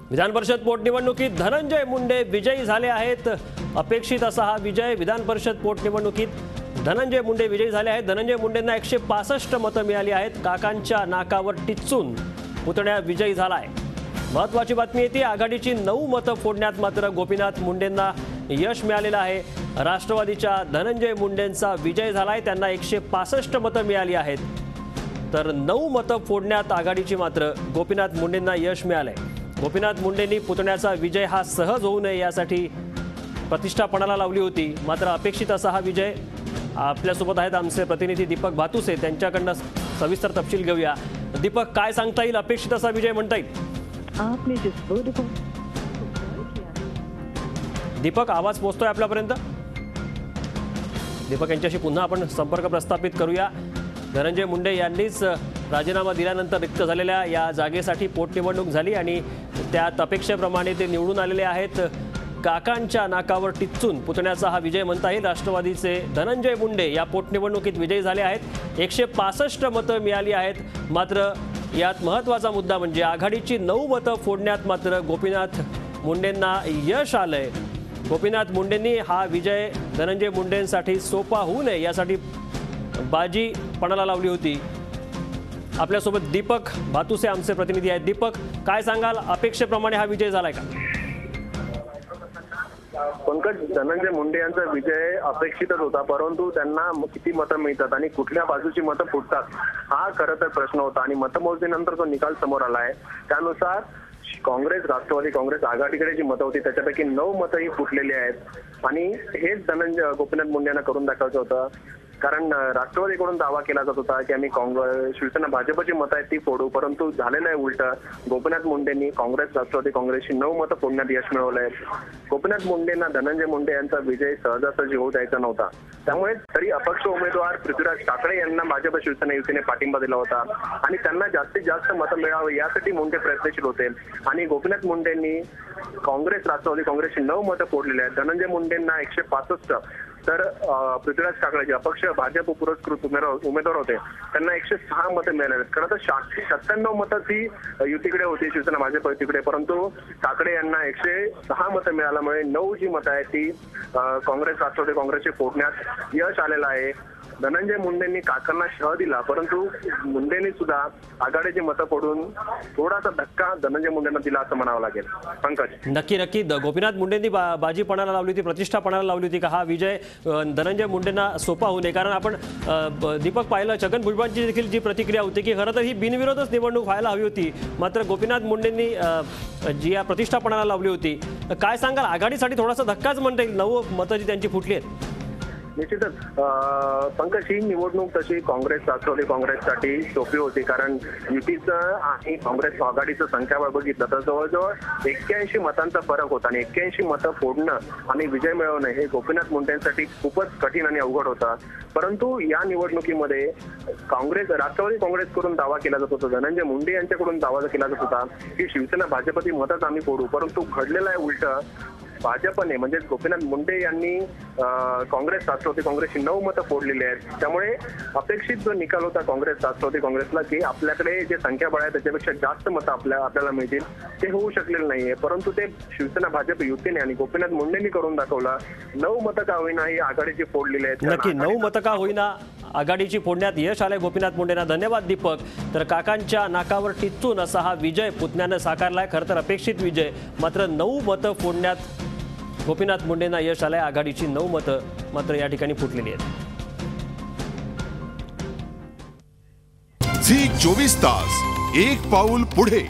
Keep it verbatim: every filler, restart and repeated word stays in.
विधान परिषद पोटनिवडणुकीत धनंजय मुंडे विजयी झाले आहेत। अपेक्षित असा हा विजय विधान परिषद पोटनिवडणुकीत धनंजय मुंडे विजयी झाले आहेत। धनंजय मुंडेंना एकशे पासष्ट मतं मिळाली आहेत। काकांच्या नाकावर टिच्चून पुतण्या विजयी झाला आहे। महत्त्वाची बातमी येते, आघाडीची नऊ मतं फोडण्यात मात्र गोपीनाथ मुंडेंना यश मिळालेलं आहे। राष्ट्रवादीच्या धनंजय मुंडेंचा विजय झालाय, त्यांना एकशे पासष्ट मतं मिळाली आहेत। तर नऊ मतं फोडण्यात आघाडीची मात्र गोपीनाथ मुंडेंना यश मिळालंय। गोपीनाथ मुंडेंनी पुतण्याचा विजय हा सहज होऊ नये यासाठी प्रतिष्ठा पणाला लावली होती, मात्र अपेक्षित असा हा विजय। आपल्यासोबत आहेत आमचे प्रतिनिधी दीपक भातुसे, त्यांच्याकडनं सविस्तर तपशील घेऊया। दीपक, काय सांगता येईल, अपेक्षित असा विजय म्हणता येईल? दीपक, आवाज पोहोचतोय आपल्यापर्यंत? दीपक यांच्याशी पुन्हा आपण संपर्क प्रस्थापित करूया। धनंजय मुंडे यांनीच राजीनामा दिल्यानंतर रिक्त झालेल्या या जागेसाठी पोटनिवडणूक झाली आणि त्यात अपेक्षेप्रमाणे ते निवडून आलेले आहेत। काकांच्या नाकावर टिच्चून पुतण्याचा हा विजय म्हणता येईल। राष्ट्रवादीचे धनंजय मुंडे या पोटनिवडणुकीत विजयी झाले आहेत। एकशे पासष्ट मतं मिळाली आहेत। मात्र यात महत्त्वाचा मुद्दा म्हणजे आघाडीची नऊ मतं फोडण्यात मात्र गोपीनाथ मुंडेंना यश आलंय। गोपीनाथ मुंडेंनी हा विजय धनंजय मुंडेंसाठी सोपा होऊ नये यासाठी बाजी पणाला लावली होती। आपल्यासोबत दीपक भातुसे आमचे प्रतिनिधी आहेत। दीपक, काय सांगाल, अपेक्षेप्रमाणे हा विजय झालाय का? पंकज, धनंजय मुंडे यांचा विजय अपेक्षितच होता, परंतु त्यांना किती मतं मिळतात आणि कुठल्या बाजूची मतं फुटतात हा खरं तर प्रश्न होता आणि मतमोजणीनंतर जो निकाल समोर आला आहे त्यानुसार काँग्रेस, राष्ट्रवादी काँग्रेस आघाडीकडे जी मतं होती त्याच्यापैकी नऊ मतं ही फुटलेली आहेत आणि हेच धनंजय गोपीनाथ मुंडे यांना करून दाखवायचं होतं। कारण राष्ट्रवादीकडून दावा केला जात होता की आम्ही काँग्रेस शिवसेना भाजपची मतं आहेत ती फोडू, परंतु झालेलं आहे उलट। गोपीनाथ मुंडेंनी काँग्रेस, राष्ट्रवादी काँग्रेसची नऊ मतं फोडण्यात यश मिळवलंय। गोपीनाथ मुंडेंना धनंजय मुंडे यांचा विजय सहजासहजी होऊ द्यायचा नव्हता, त्यामुळे तरी अपक्ष उमेदवार पृथ्वीराज ठाकरे यांना भाजप शिवसेना युतीने पाठिंबा दिला होता आणि त्यांना जास्तीत जास्त मतं मिळावी यासाठी मुंडे प्रयत्नशील होते आणि गोपीनाथ मुंडेंनी काँग्रेस, राष्ट्रवादी काँग्रेसची नऊ मतं फोडलेली आहेत। धनंजय मुंडेंना एकशे पासष्ट तर पृथ्वीराज ठाकरे जे अपक्ष भाजप पुरस्कृत उमेदवार होते त्यांना एकशे सहा मतं मिळाले आहेत। खरं तर सातशे सत्त्याण्णव मतं ती युतीकडे होती, शिवसेना भाजप युतीकडे, परंतु ठाकरे यांना एकशे सहा मतं मिळाल्यामुळे नऊ जी मतं आहेत ती काँग्रेस, राष्ट्रवादी काँग्रेसचे फोडण्यात यश आलेलं आहे। धनंजय मुंडेंनी काकांना शह दिला, परंतु मुंडेंनी सुद्धा आघाडीची मतं फोडून थोडासा धक्का धनंजय मुंडेंना दिला असं म्हणावं लागेल। पंकज, नक्की नक्की गोपीनाथ मुंडेंनी बा, बाजी पणाला लावली होती, प्रतिष्ठा पणाला लावली होती का हा विजय धनंजय मुंडेंना सोपा होऊ नये? कारण आपण दीपक पाहिलं, छगन भुजबळांची देखील जी प्रतिक्रिया होती की खरं तर ही बिनविरोधच निवडणूक व्हायला हवी होती, मात्र गोपीनाथ मुंडेंनी जी या प्रतिष्ठा पणाला लावली होती। काय सांगाल, आघाडीसाठी थोडासा धक्काच म्हणता येईल, नऊ मतं जी त्यांची फुटली आहेत? निश्चितच पंकज, ही निवडणूक तशी काँग्रेस, राष्ट्रवादी काँग्रेससाठी सोपी होती, कारण युतीचं आणि काँग्रेस आघाडीचं संख्याबळ बघितलं तर जवळजवळ एक्क्याऐंशी मतांचा फरक होता आणि एक्क्याऐंशी मतं फोडणं आणि विजय मिळवणं हे गोपीनाथ मुंडेंसाठी खूपच कठीण आणि अवघड होता। परंतु या निवडणुकीमध्ये काँग्रेस, राष्ट्रवादी काँग्रेसकडून दावा केला जात होता, धनंजय मुंडे यांच्याकडून दावा केला जात होता की शिवसेना भाजपची मतच आम्ही फोडू, परंतु घडलेलं आहे उलट। भाजपने म्हणजे गोपीनाथ मुंडे यांनी काँग्रेस, राष्ट्रवादी काँग्रेसची नऊ मतं फोडलेली आहेत। त्यामुळे अपेक्षित जो निकाल होता काँग्रेस, राष्ट्रवादी काँग्रेसला की आपल्याकडे जे संख्याबळ आहे त्याच्यापेक्षा जास्त मतं आपल्या आपल्याला मिळतील, ते होऊ शकलेलं नाहीये, परंतु ते शिवसेना भाजप युतीने आणि गोपीनाथ मुंडेंनी करून दाखवलं। नऊ मतं का होईना ही आघाडीची फोडलेली आहेत। नक्की नऊ मतं का होईना आघाडीची फोडण्यात यश आलंय गोपीनाथ मुंडेंना। धन्यवाद दीपक। तर काकांच्या नाकावर टिच्चून असा हा विजय पुतण्यानं साकारलाय। खरं तर अपेक्षित विजय, मात्र नऊ मतं फोडण्यात गोपीनाथ मुंडेंना यश आलंय। आघाडीची नऊ मतं मात्र या ठिकाणी फुटलेली आहेत। झी चोवीस तास, एक पाऊल पुढे।